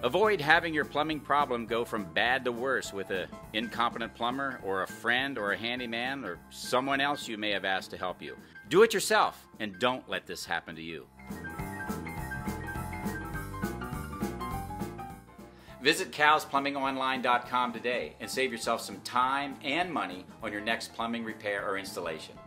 Avoid having your plumbing problem go from bad to worse with an incompetent plumber or a friend or a handyman or someone else you may have asked to help you. Do it yourself and don't let this happen to you. Visit calsplumbingonline.com today and save yourself some time and money on your next plumbing repair or installation.